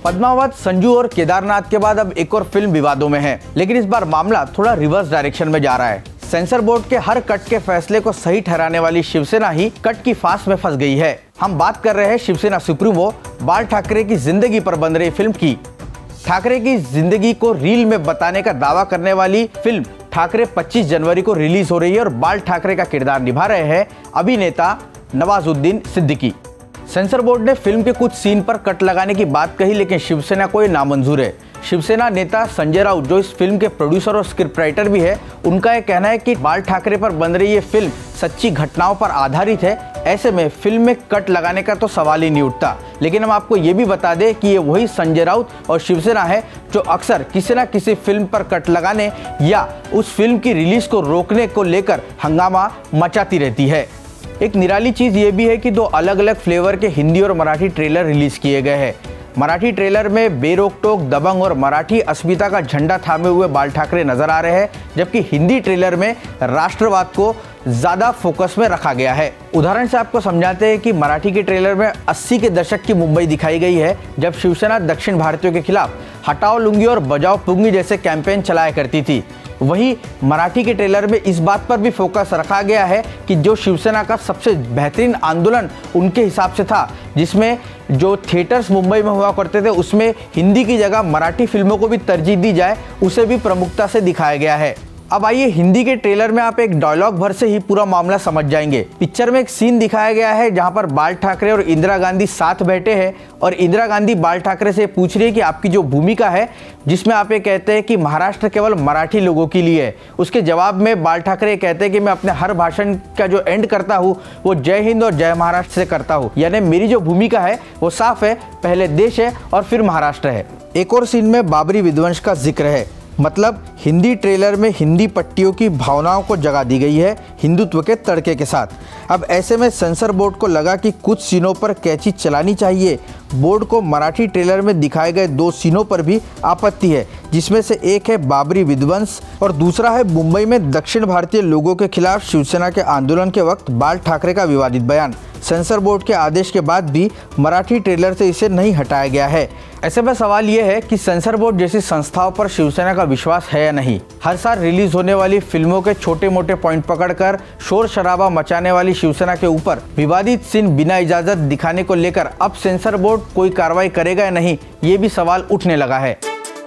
पद्मावत, संजू और केदारनाथ के बाद अब एक और फिल्म विवादों में है, लेकिन इस बार मामला थोड़ा रिवर्स डायरेक्शन में जा रहा है। सेंसर बोर्ड के हर कट के फैसले को सही ठहराने वाली शिवसेना ही कट की फांस में फंस गई है। हम बात कर रहे हैं शिवसेना सुप्रीमो बाल ठाकरे की जिंदगी पर बन रही फिल्म की। ठाकरे की जिंदगी को रील में बताने का दावा करने वाली फिल्म ठाकरे 25 जनवरी को रिलीज हो रही है और बाल ठाकरे का किरदार निभा रहे हैं अभिनेता नवाजुद्दीन सिद्दीकी। सेंसर बोर्ड ने फिल्म के कुछ सीन पर कट लगाने की बात कही, लेकिन शिवसेना को ये नामंजूर है। शिवसेना नेता संजय राउत, जो इस फिल्म के प्रोड्यूसर और स्क्रिप्ट राइटर भी है, उनका यह कहना है कि बाल ठाकरे पर बन रही ये फिल्म सच्ची घटनाओं पर आधारित है। ऐसे में फिल्म में कट लगाने का तो सवाल ही नहीं उठता। लेकिन हम आपको ये भी बता दें कि ये वही संजय राउत और शिवसेना है जो अक्सर किसी न किसी फिल्म पर कट लगाने या उस फिल्म की रिलीज को रोकने को लेकर हंगामा मचाती रहती है। एक निराली चीज़ ये भी है कि 2 अलग अलग फ्लेवर के हिंदी और मराठी ट्रेलर रिलीज किए गए हैं। मराठी ट्रेलर में बेरोक-टोक, दबंग और मराठी अस्मिता का झंडा थामे हुए बाल ठाकरे नजर आ रहे हैं, जबकि हिंदी ट्रेलर में राष्ट्रवाद को ज़्यादा फोकस में रखा गया है। उदाहरण से आपको समझाते हैं कि मराठी के ट्रेलर में 80 के दशक की मुंबई दिखाई गई है, जब शिवसेना दक्षिण भारतीयों के खिलाफ हटाओ लुंगी और बजाओ पुंगी जैसे कैंपेन चलाया करती थी। वहीं मराठी के ट्रेलर में इस बात पर भी फोकस रखा गया है कि जो शिवसेना का सबसे बेहतरीन आंदोलन उनके हिसाब से था, जिसमें जो थिएटर्स मुंबई में हुआ करते थे उसमें हिंदी की जगह मराठी फिल्मों को भी तरजीह दी जाए, उसे भी प्रमुखता से दिखाया गया है। अब आइए हिंदी के ट्रेलर में आप एक डायलॉग भर से ही पूरा मामला समझ जाएंगे। पिक्चर में एक सीन दिखाया गया है जहां पर बाल ठाकरे और इंदिरा गांधी साथ बैठे हैं और इंदिरा गांधी बाल ठाकरे से पूछ रही है कि आपकी जो भूमिका है, जिसमें आप ये कहते हैं कि महाराष्ट्र केवल मराठी लोगों के लिए है, उसके जवाब में बाल ठाकरे कहते हैं कि मैं अपने हर भाषण का जो एंड करता हूँ वो जय हिंद और जय महाराष्ट्र से करता हूँ। यानी मेरी जो भूमिका है वो साफ है, पहले देश है और फिर महाराष्ट्र है। एक और सीन में बाबरी विध्वंस का जिक्र है, मतलब हिंदी ट्रेलर में हिंदी पट्टियों की भावनाओं को जगा दी गई है हिंदुत्व के तड़के के साथ। अब ऐसे में सेंसर बोर्ड को लगा कि कुछ सीनों पर कैची चलानी चाहिए। बोर्ड को मराठी ट्रेलर में दिखाए गए 2 सीनों पर भी आपत्ति है, जिसमें से एक है बाबरी विध्वंस और दूसरा है मुंबई में दक्षिण भारतीय लोगों के खिलाफ शिवसेना के आंदोलन के वक्त बाल ठाकरे का विवादित बयान। सेंसर बोर्ड के आदेश के बाद भी मराठी ट्रेलर से इसे नहीं हटाया गया है। ऐसे में सवाल ये है कि सेंसर बोर्ड जैसी संस्थाओं पर शिवसेना का विश्वास है या नहीं। हर साल रिलीज होने वाली फिल्मों के छोटे मोटे पॉइंट पकड़कर शोर शराबा मचाने वाली शिवसेना के ऊपर विवादित सीन बिना इजाजत दिखाने को लेकर अब सेंसर बोर्ड कोई कार्रवाई करेगा या नहीं, ये भी सवाल उठने लगा है।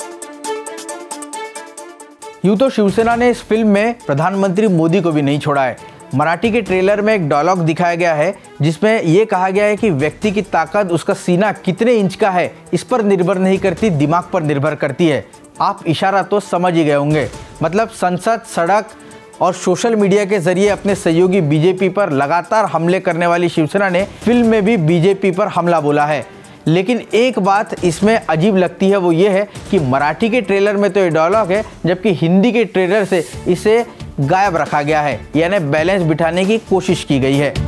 यूं तो शिवसेना ने इस फिल्म में प्रधानमंत्री मोदी को भी नहीं छोड़ा है। मराठी के ट्रेलर में एक डायलॉग दिखाया गया है जिसमें यह कहा गया है कि व्यक्ति की ताकत उसका सीना कितने इंच का है इस पर निर्भर नहीं करती, दिमाग पर निर्भर करती है। आप इशारा तो समझ ही गए होंगे। मतलब संसद, सड़क और सोशल मीडिया के जरिए अपने सहयोगी बीजेपी पर लगातार हमले करने वाली शिवसेना ने फिल्म में भी बीजेपी पर हमला बोला है। लेकिन एक बात इसमें अजीब लगती है, वो ये है कि मराठी के ट्रेलर में तो ये डायलॉग है, जबकि हिंदी के ट्रेलर से इसे गायब रखा गया है, यानी बैलेंस बिठाने की कोशिश की गई है।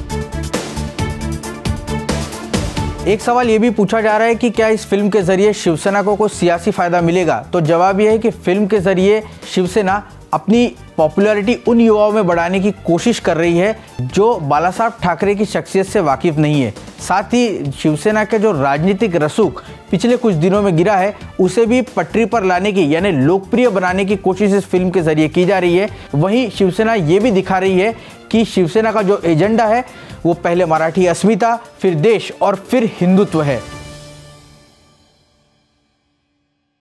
एक सवाल ये भी पूछा जा रहा है कि क्या इस फिल्म के जरिए शिवसेना को कोई सियासी फायदा मिलेगा? तो जवाब ये है कि फिल्म के जरिए शिवसेना अपनी पॉपुलैरिटी उन युवाओं में बढ़ाने की कोशिश कर रही है जो बालासाहब ठाकरे की शख्सियत से वाकिफ नहीं है। साथ ही शिवसेना के जो राजनीतिक रसूख पिछले कुछ दिनों में गिरा है, उसे भी पटरी पर लाने की यानी लोकप्रिय बनाने की कोशिश इस फिल्म के जरिए की जा रही है। वहीं शिवसेना ये भी दिखा रही है कि शिवसेना का जो एजेंडा है वो पहले मराठी अस्मिता, फिर देश और फिर हिंदुत्व है।